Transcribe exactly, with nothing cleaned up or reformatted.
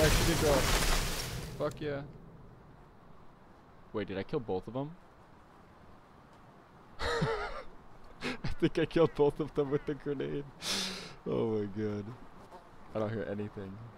actually did drop. Fuck yeah. Wait, did I kill both of them? I think I killed both of them with the grenade. Oh my god. I don't hear anything.